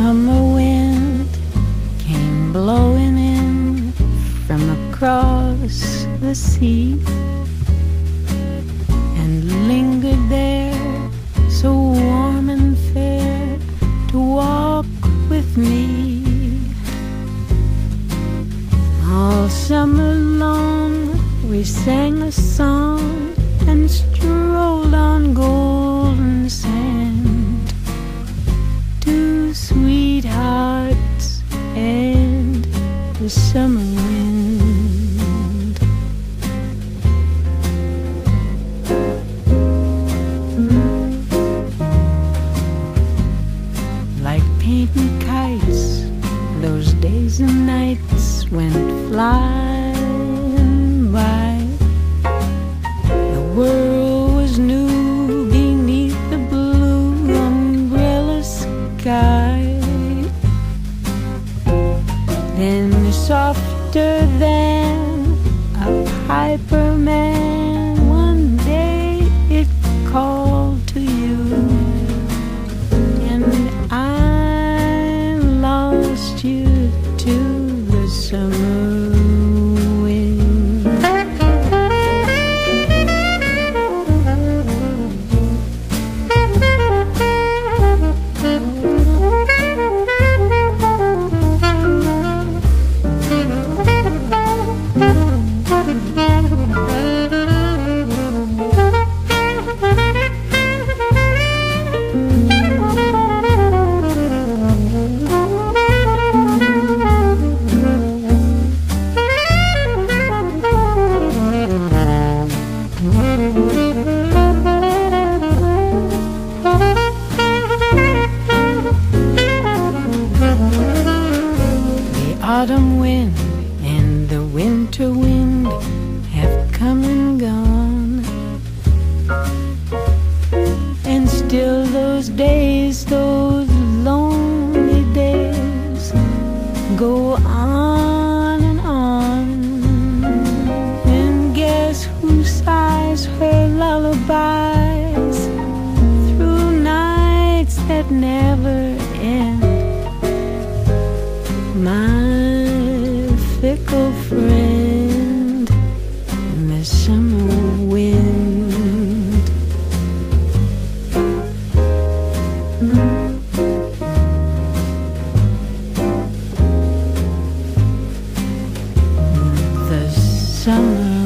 summer wind came blowing in from across the sea and lingered there, so warm and fair, to walk with me. All summer long we sang a song and strolled on golden sand, two sweethearts and the summer wind. Like painting kites, those days and nights went flying by. The world was new beneath the blue umbrella sky. Then softer than a piper man, one day it called to you, and I lost you to the summer wind. The autumn wind and the winter wind have come and gone, and still those days, those lonely days, go on and on. And guess who sighs her lullabies through nights that never end? My fickle friend, the summer wind. The summer